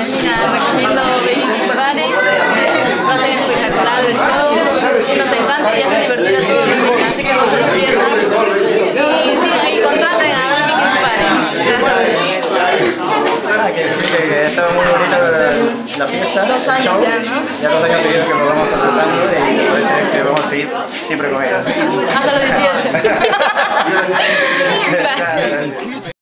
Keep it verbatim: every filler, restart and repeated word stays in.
y nada, recomiendo venir a Chivane, va a ser espectacular el show, nos encanta y es divertido todo el día, así que no se lo pierdan. Y sigan ahí, contraten a Dami que paren. Gracias. Ah, que sí, que estaba muy bonita la, la fiesta, dos años show. ya, ¿no? Ya dos años seguidos que nos vamos contratando y parece que vamos a seguir siempre con ellas. Hasta los dieciocho. Gracias.